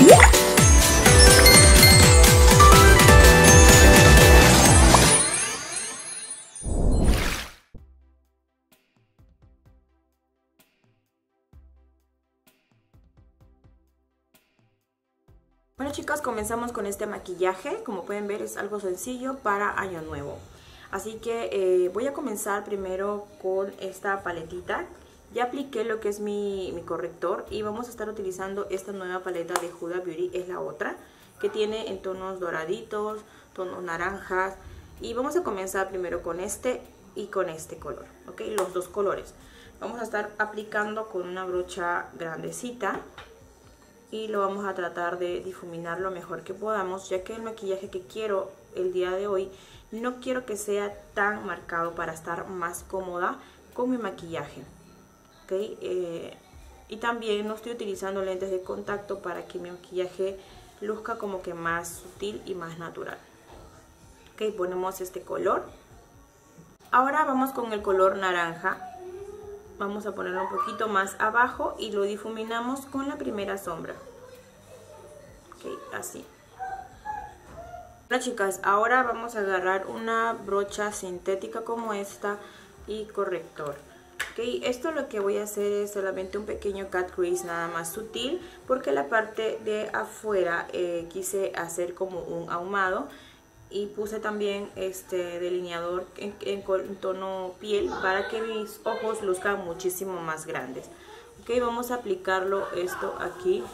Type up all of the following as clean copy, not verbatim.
Bueno chicas, comenzamos con este maquillaje. Como pueden ver, es algo sencillo para Año Nuevo. Así que voy a comenzar primero con esta paletita. Ya apliqué lo que es mi corrector y vamos a estar utilizando esta nueva paleta de Huda Beauty. Es la otra, que tiene en tonos doraditos, tonos naranjas. Y vamos a comenzar primero con este y con este color, ¿ok? Los dos colores. Vamos a estar aplicando con una brocha grandecita. Y lo vamos a tratar de difuminar lo mejor que podamos, ya que el maquillaje que quiero el día de hoy no quiero que sea tan marcado para estar más cómoda con mi maquillaje, ¿okay? Y también no estoy utilizando lentes de contacto para que mi maquillaje luzca como que más sutil y más natural. ¿Okay? Ponemos este color. Ahora vamos con el color naranja. Vamos a ponerlo un poquito más abajo y lo difuminamos con la primera sombra. Ok, así. Bueno chicas, ahora vamos a agarrar una brocha sintética como esta y corrector. Ok, esto lo que voy a hacer es solamente un pequeño cut crease nada más sutil, porque la parte de afuera quise hacer como un ahumado. Y puse también este delineador en tono piel para que mis ojos luzcan muchísimo más grandes. Ok, vamos a aplicarlo esto aquí.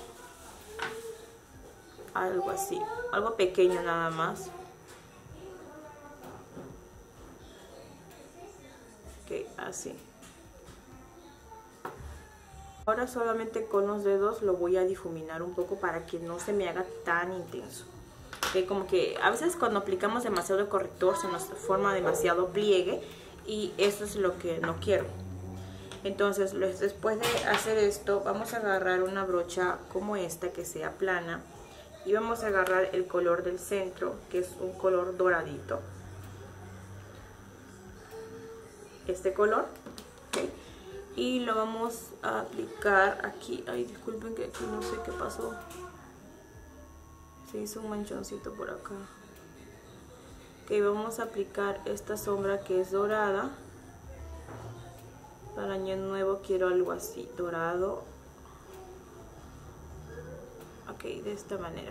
Algo así, algo pequeño nada más. Ok, así. Ahora solamente con los dedos lo voy a difuminar un poco para que no se me haga tan intenso. Como que a veces cuando aplicamos demasiado corrector se nos forma demasiado pliegue y eso es lo que no quiero. Entonces después de hacer esto vamos a agarrar una brocha como esta que sea plana y vamos a agarrar el color del centro, que es un color doradito, este color, ¿okay? Y lo vamos a aplicar aquí. Ay, disculpen que aquí no sé qué pasó. Se hizo un manchoncito por acá. Ok, vamos a aplicar esta sombra que es dorada. Para Año Nuevo quiero algo así, dorado. Ok, de esta manera.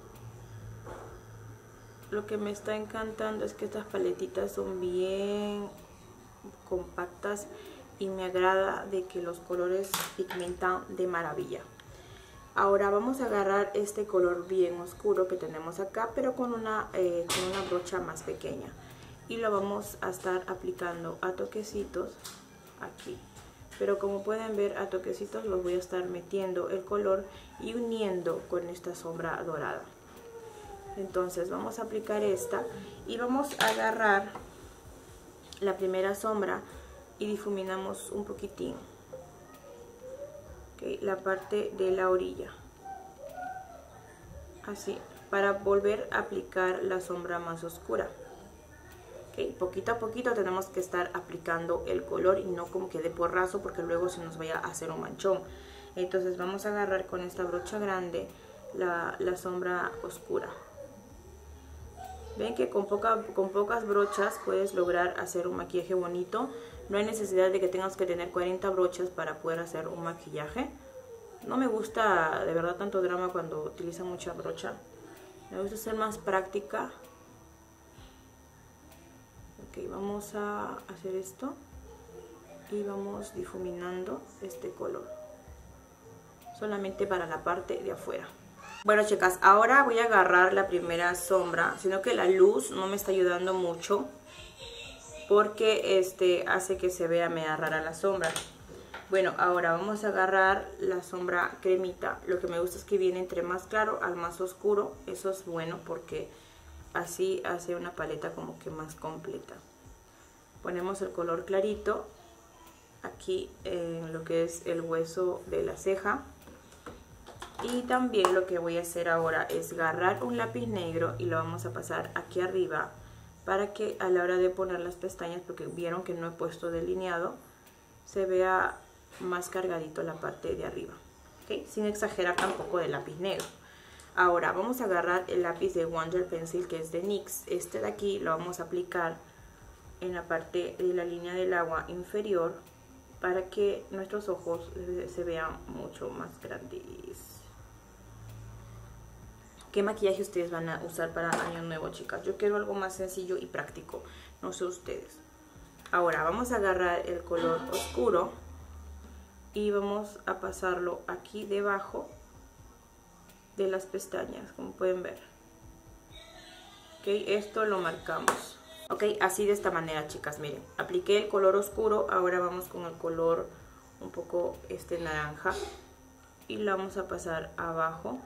Lo que me está encantando es que estas paletitas son bien compactas y me agrada de que los colores pigmentan de maravilla. Ahora vamos a agarrar este color bien oscuro que tenemos acá, pero con una brocha más pequeña. Y lo vamos a estar aplicando a toquecitos aquí. Pero como pueden ver, a toquecitos los voy a estar metiendo el color y uniendo con esta sombra dorada. Entonces vamos a aplicar esta y vamos a agarrar la primera sombra y difuminamos un poquitín. Okay, la parte de la orilla, así, para volver a aplicar la sombra más oscura. Okay, poquito a poquito tenemos que estar aplicando el color y no como que de porrazo, porque luego se nos vaya a hacer un manchón. Entonces vamos a agarrar con esta brocha grande la sombra oscura. Ven que con pocas brochas puedes lograr hacer un maquillaje bonito. No hay necesidad de que tengas que tener 40 brochas para poder hacer un maquillaje. No me gusta de verdad tanto drama cuando utilizan mucha brocha. Me gusta ser más práctica. Ok, vamos a hacer esto. Y vamos difuminando este color. Solamente para la parte de afuera. Bueno chicas, ahora voy a agarrar la primera sombra, sino que la luz no me está ayudando mucho porque hace que se vea media rara la sombra. Bueno, ahora vamos a agarrar la sombra cremita. Lo que me gusta es que viene entre más claro al más oscuro. Eso es bueno porque así hace una paleta como que más completa. Ponemos el color clarito aquí en lo que es el hueso de la ceja. Y también lo que voy a hacer ahora es agarrar un lápiz negro y lo vamos a pasar aquí arriba para que a la hora de poner las pestañas, porque vieron que no he puesto delineado, se vea más cargadito la parte de arriba, ¿okay? Sin exagerar tampoco del lápiz negro. Ahora vamos a agarrar el lápiz de Wonder Pencil, que es de NYX. Este de aquí lo vamos a aplicar en la parte de la línea del agua inferior para que nuestros ojos se vean mucho más grandes. ¿Qué maquillaje ustedes van a usar para Año Nuevo, chicas? Yo quiero algo más sencillo y práctico, no sé ustedes. Ahora vamos a agarrar el color oscuro y vamos a pasarlo aquí debajo de las pestañas, como pueden ver. Ok, esto lo marcamos. Ok, así de esta manera, chicas, miren. Apliqué el color oscuro, ahora vamos con el color un poco naranja. Y lo vamos a pasar abajo.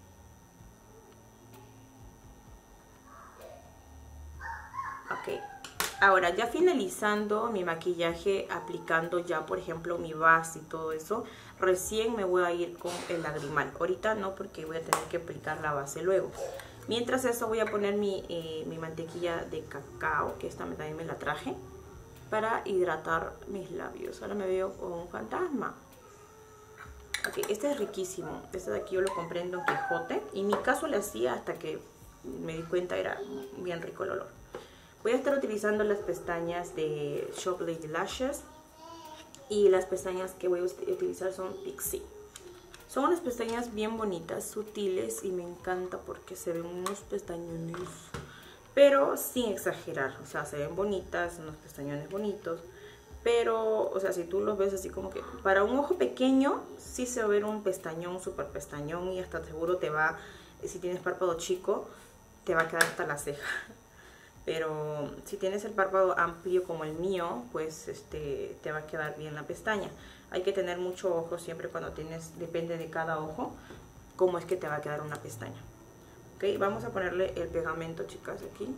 Ok, ahora ya finalizando mi maquillaje, aplicando ya por ejemplo mi base y todo eso, recién me voy a ir con el lagrimal. Ahorita no, porque voy a tener que aplicar la base luego. Mientras eso voy a poner mi mantequilla de cacao, que esta también me la traje, para hidratar mis labios. Ahora me veo como un fantasma. Ok, este es riquísimo. Este de aquí yo lo compré en Don Quijote. Y en mi caso le hacía hasta que me di cuenta era bien rico el olor. Voy a estar utilizando las pestañas de Shop Lady Lashes. Y las pestañas que voy a utilizar son Pixie. Son unas pestañas bien bonitas, sutiles, y me encanta porque se ven unos pestañones, pero sin exagerar. O sea, se ven bonitas, unos pestañones bonitos, pero, o sea, si tú los ves así como que para un ojo pequeño, sí se va a ver un pestañón, súper pestañón, y hasta seguro te va, si tienes párpado chico, te va a quedar hasta la ceja. Pero si tienes el párpado amplio como el mío, pues te va a quedar bien la pestaña. Hay que tener mucho ojo siempre cuando tienes, depende de cada ojo, cómo es que te va a quedar una pestaña. Ok, vamos a ponerle el pegamento, chicas, aquí.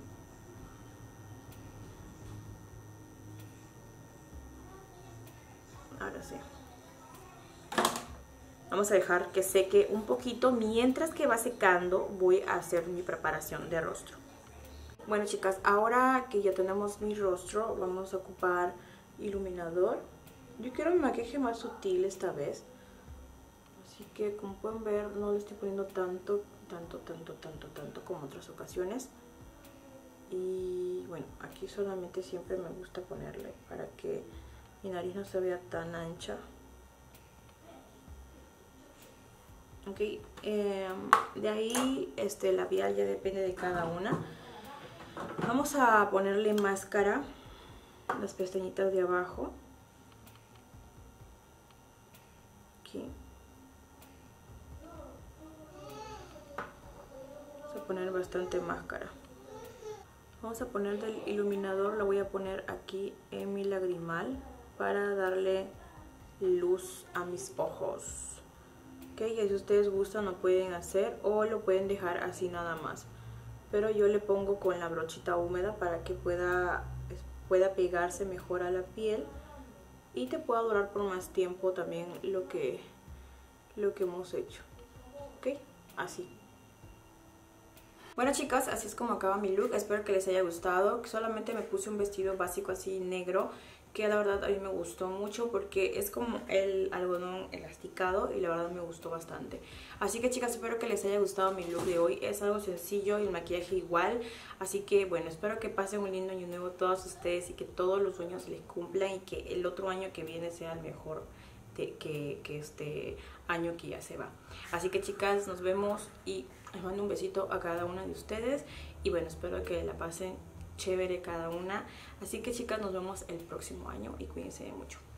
Ahora sí. Vamos a dejar que seque un poquito. Mientras que va secando, voy a hacer mi preparación de rostro. Bueno, chicas, ahora que ya tenemos mi rostro, vamos a ocupar iluminador. Yo quiero mi maquillaje más sutil esta vez, así que como pueden ver no le estoy poniendo tanto como otras ocasiones. Y bueno, aquí solamente siempre me gusta ponerle para que mi nariz no se vea tan ancha. Ok, de ahí labial ya depende de cada una. Vamos a ponerle máscara, las pestañitas de abajo. Aquí. Vamos a poner bastante máscara. Vamos a poner del iluminador, lo voy a poner aquí en mi lagrimal para darle luz a mis ojos. Ok, y si ustedes gustan lo pueden hacer o lo pueden dejar así nada más. Pero yo le pongo con la brochita húmeda para que pueda pegarse mejor a la piel y te pueda durar por más tiempo también lo que hemos hecho. Ok, así. Bueno, chicas, así es como acaba mi look. Espero que les haya gustado. Solamente me puse un vestido básico así negro, que la verdad a mí me gustó mucho porque es como el algodón elasticado y la verdad me gustó bastante. Así que, chicas, espero que les haya gustado mi look de hoy. Es algo sencillo y el maquillaje igual. Así que bueno, espero que pasen un lindo año nuevo todos ustedes y que todos los sueños les cumplan y que el otro año que viene sea el mejor que este año que ya se va. Así que, chicas, nos vemos y les mando un besito a cada una de ustedes. Y bueno, espero que la pasen chévere cada una. Así que, chicas, nos vemos el próximo año y cuídense mucho.